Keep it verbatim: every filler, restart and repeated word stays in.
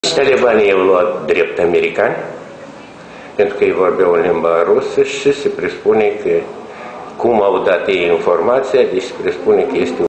Talibanii i-au luat drept americani, pentru că ei vorbeau în limba rusă și se presupune că, cum au dat ei informația, deci se presupune că este